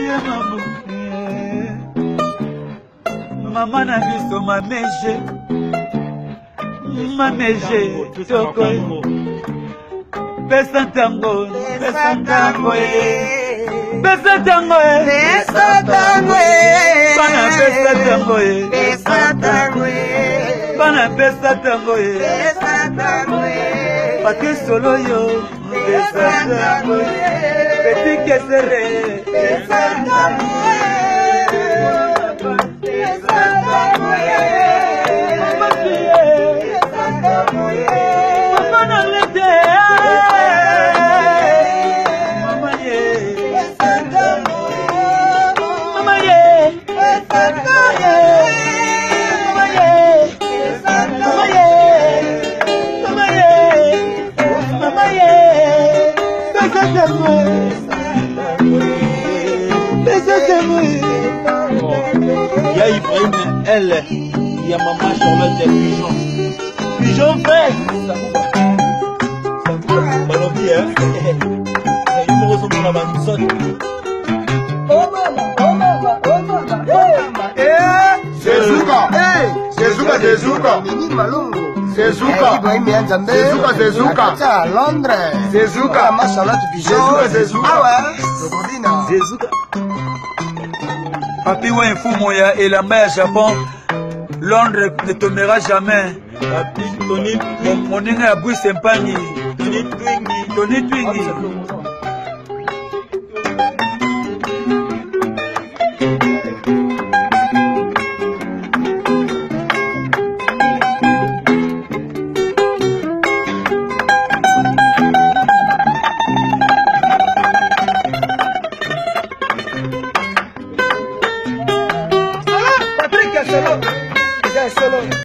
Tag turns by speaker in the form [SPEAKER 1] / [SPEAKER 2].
[SPEAKER 1] Maman na biso mameje toko pesa tango bana pesa tango pati solo yo pesa tango petit kesere pesa tango
[SPEAKER 2] Il y a Ibrahim, elle, il y a maman Charlotte des pigeons. Pigeons verts. Ça vous malobi, hein? Il me ressemble à la bannissotte.
[SPEAKER 3] Oh mama.
[SPEAKER 4] C'est Zouka. C'est Zouka.
[SPEAKER 3] Mimi Malungu.
[SPEAKER 4] C'est Zouka.
[SPEAKER 3] Ibrahim Yanzambe.
[SPEAKER 4] C'est Zouka.
[SPEAKER 3] À Londres.
[SPEAKER 4] C'est Zouka.
[SPEAKER 3] Maman Charlotte Pigeon.
[SPEAKER 4] C'est Zouka.
[SPEAKER 3] Ah ouais. Rogodina.
[SPEAKER 1] c'est Zouka. Papi wa infumo ya elamba ya Japon, Londres ne tombera jamais.
[SPEAKER 2] Papi, Tony,
[SPEAKER 1] Mon nègre a bu sempani. Tony Twingi.
[SPEAKER 3] Patrick Solo.